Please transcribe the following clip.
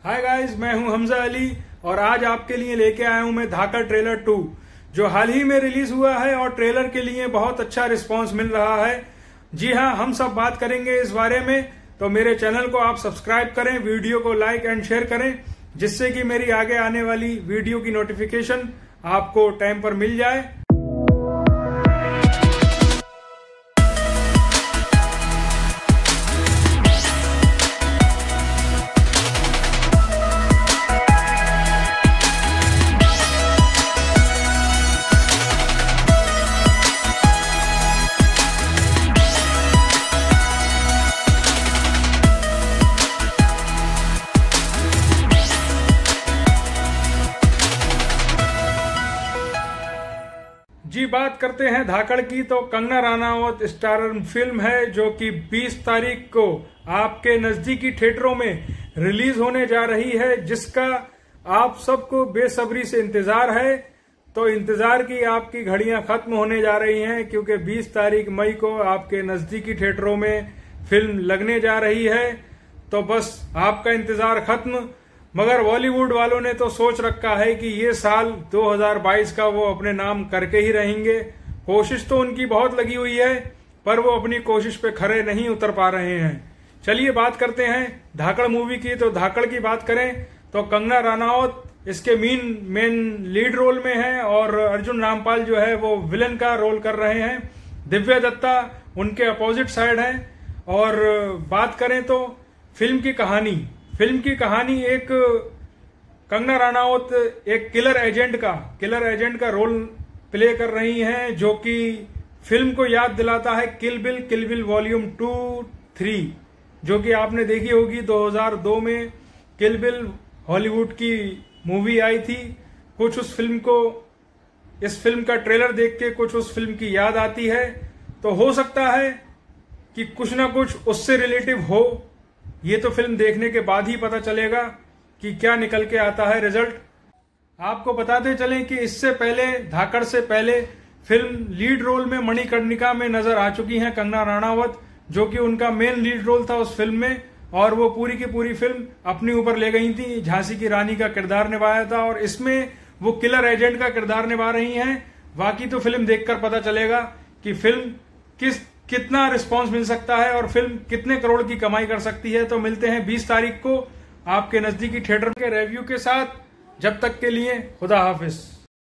Hi guys, मैं हूं हमजा अली और आज आपके लिए लेके आया हूं मैं धाकड़ ट्रेलर 2 जो हाल ही में रिलीज हुआ है और ट्रेलर के लिए बहुत अच्छा रिस्पांस मिल रहा है। जी हां, हम सब बात करेंगे इस बारे में, तो मेरे चैनल को आप सब्सक्राइब करें, वीडियो को लाइक एंड शेयर करें जिससे कि मेरी आगे आने वाली वीडियो की नोटिफिकेशन आपको टाइम पर मिल जाए। जी बात करते हैं धाकड़ की, तो कंगना रनावत स्टारर फिल्म है जो कि 20 तारीख को आपके नजदीकी थिएटरों में रिलीज होने जा रही है, जिसका आप सबको बेसब्री से इंतजार है। तो इंतजार की आपकी घड़ियां खत्म होने जा रही हैं क्योंकि 20 तारीख मई को आपके नजदीकी थिएटरों में फिल्म लगने जा रही है। तो बस आपका इंतजार खत्म। मगर बॉलीवुड वालों ने तो सोच रखा है कि ये साल 2022 का वो अपने नाम करके ही रहेंगे। कोशिश तो उनकी बहुत लगी हुई है पर वो अपनी कोशिश पे खरे नहीं उतर पा रहे हैं। चलिए बात करते हैं धाकड़ मूवी की। तो धाकड़ की बात करें तो कंगना रनावत इसके मेन लीड रोल में है और अर्जुन रामपाल जो है वो विलन का रोल कर रहे हैं। दिव्या दत्ता उनके अपोजिट साइड है। और बात करें तो फिल्म की कहानी एक कंगना रनावत एक किलर एजेंट का रोल प्ले कर रही हैं, जो कि फिल्म को याद दिलाता है किल बिल वॉल्यूम 2-3 जो कि आपने देखी होगी 2002 में किल बिल हॉलीवुड की मूवी आई थी। कुछ इस फिल्म का ट्रेलर देख के कुछ उस फिल्म की याद आती है। तो हो सकता है कि कुछ ना कुछ उससे रिलेटिव हो। ये तो फिल्म देखने के बाद ही पता चलेगा कि क्या निकल के आता है रिजल्ट। आपको बताते चलें कि इससे पहले धाकड़ से पहले फिल्म लीड रोल में मणिकर्णिका में नजर आ चुकी हैं कंगना रनावत, जो कि उनका मेन लीड रोल था उस फिल्म में और वो पूरी की पूरी फिल्म अपने ऊपर ले गई थी। झांसी की रानी का किरदार निभाया था और इसमें वो किलर एजेंट का किरदार निभा रही हैं। बाकी तो फिल्म देखकर पता चलेगा कि फिल्म कितना रिस्पांस मिल सकता है और फिल्म कितने करोड़ की कमाई कर सकती है। तो मिलते हैं 20 तारीख को आपके नजदीकी थिएटर के रिव्यू के साथ। जब तक के लिए खुदा हाफिज।